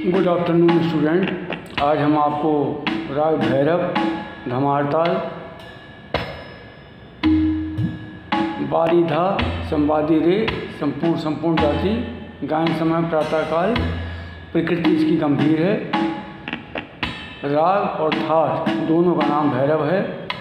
Good afternoon student. आज हम आपको राग भैरव, धमारताल, बारीधा, संवादी रे, संपूर्ण जाति, गायन समय प्रातःकाल, प्रकृति इसकी गंभीर है। राग और थाट दोनों का नाम भैरव है।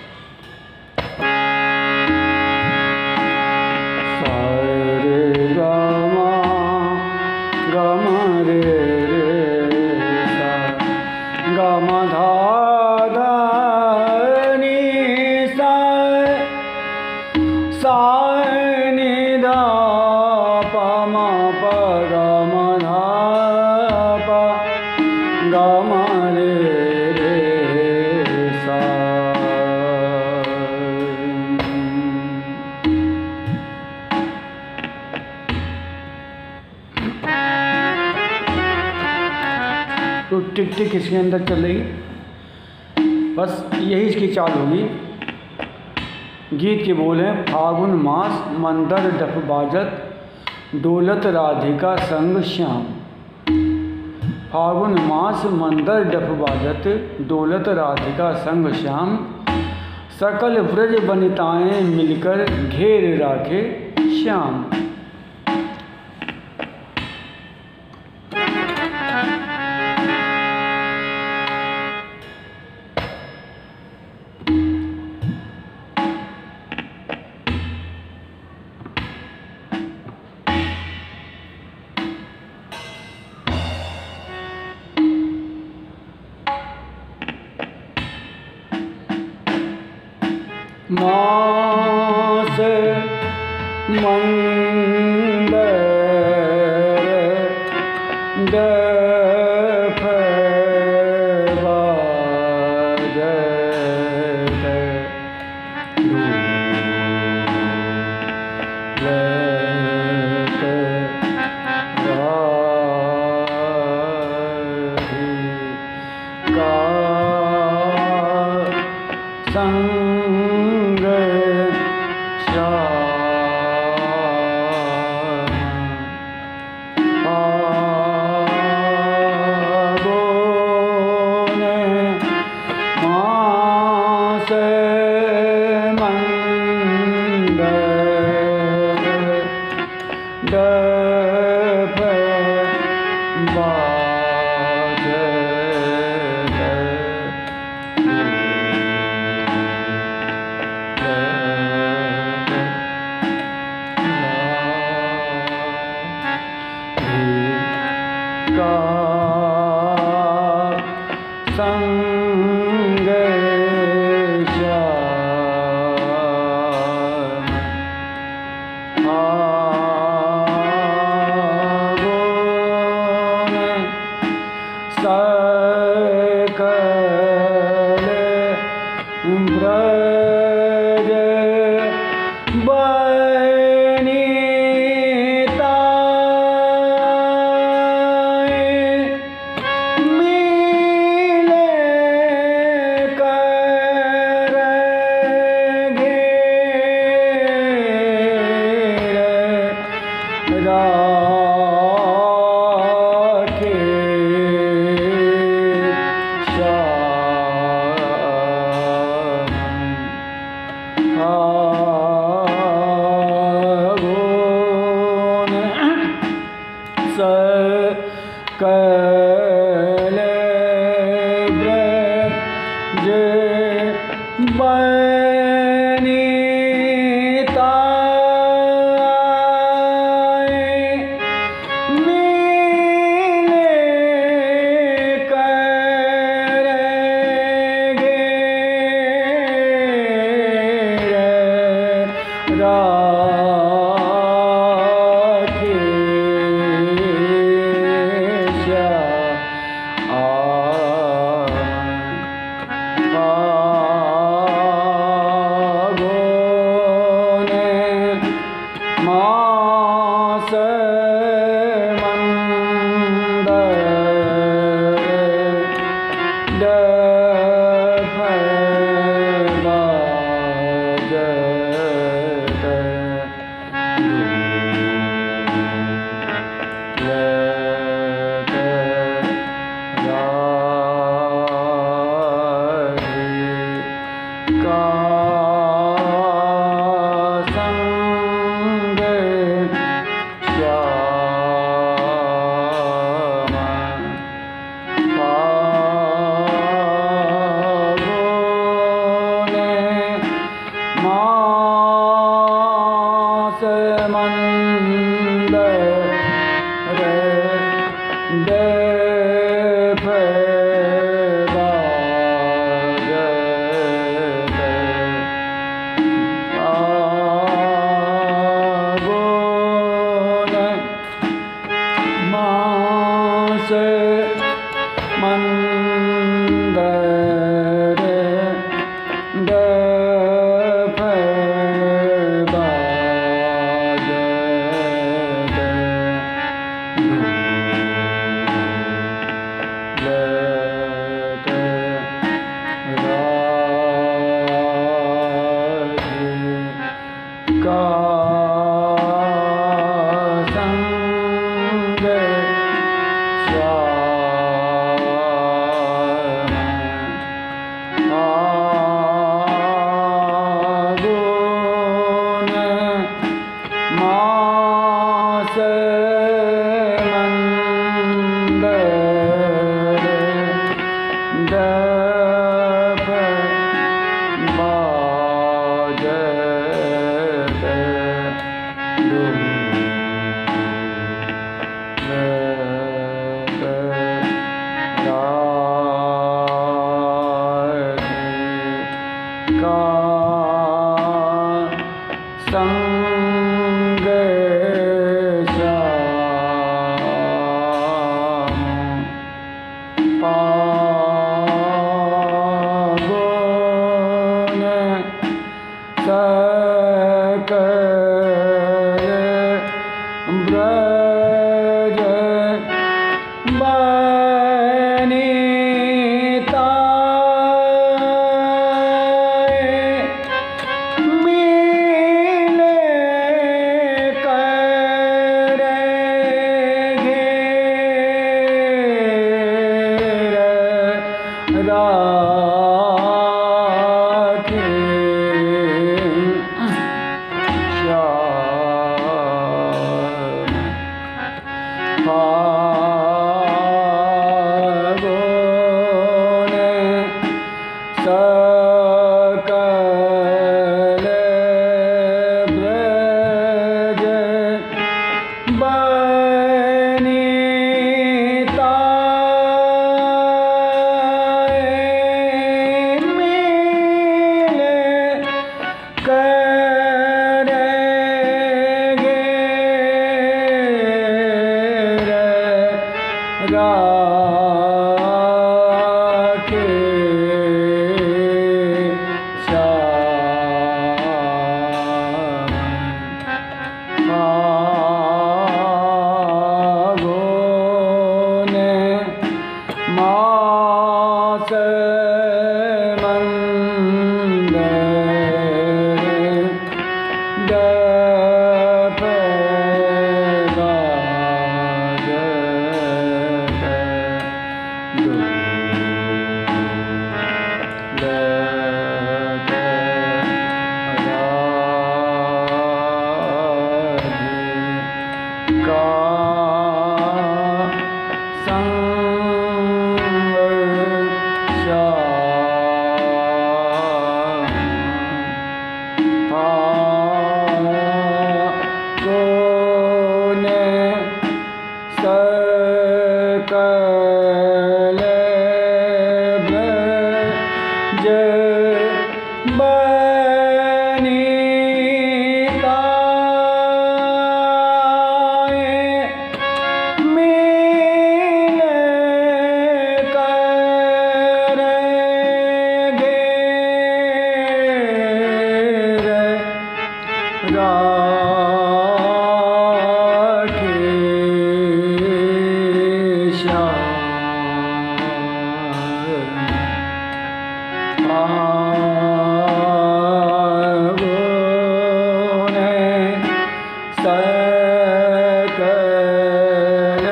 तो टिक टिक इसके अंदर चल रही, बस यही इसकी चाल होगी। गीत के बोल हैं, फागुन मास मंदर डफ बाजत, डोलत राधिका संग श्याम। फागुन मास मंदर डफ बाजत, डोलत राधिका संग श्याम। सकल व्रज वनिताएं मिलकर घेर राखे श्याम। मास मंदर डफ बाजत, डोलत राधिका संग श्याम। फागुन मास मंदर डफ संग श्याम। फागुन सकल व्रज सकल व्रज वनिताएं मिल कर घेर राखे श्याम। मास मंदर दफ बाजत ढोलत राज का संग श्याम फागुन मास मंदर दफ बाजत ढोलत राज का संग श्याम फागुन सकल ब्रज बनिता मिले कर घेर राखे श्याम फागुन सकल ब्रज बनिता मिले कर घेर राखे श्याम फागुन मास मंदर दफ बाजत ढोलत राज का संग श्याम फागुन सकल ब्रज बनिता मिले कर घेर राखे श्याम फागुन सकल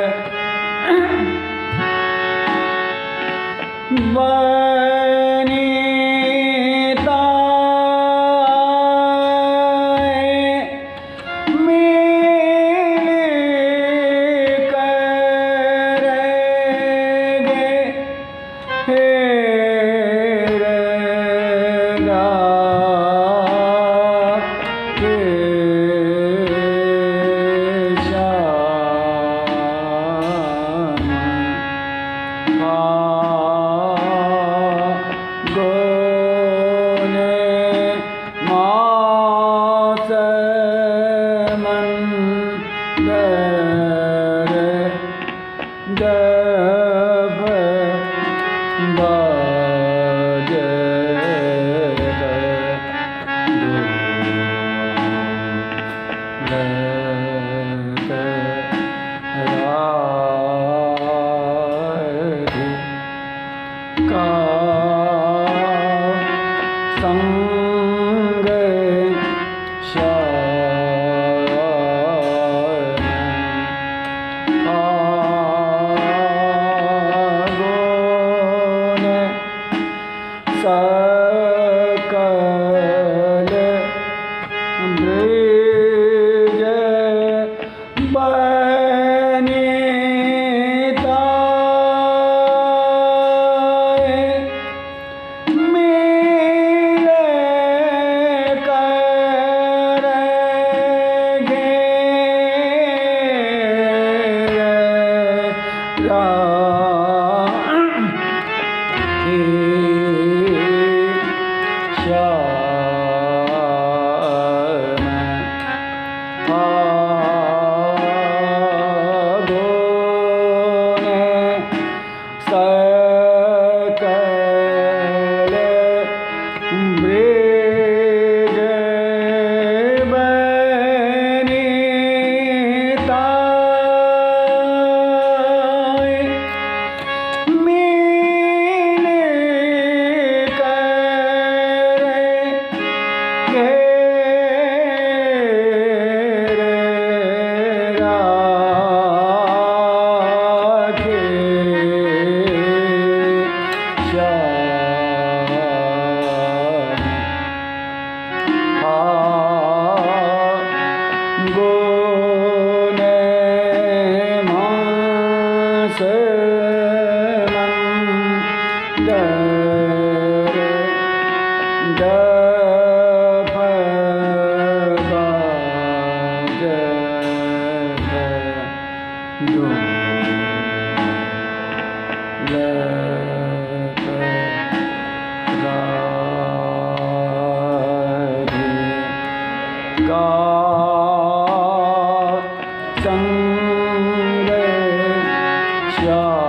बनिता मिले कर घेर राखे श्याम दफ बाजत ढोलक राधे का संग सकल ब्रज बनिताए मिल करगे सकल ब्रज बनिताए मिल करगे दफ बाजत ढोलक राधे का संग श्याम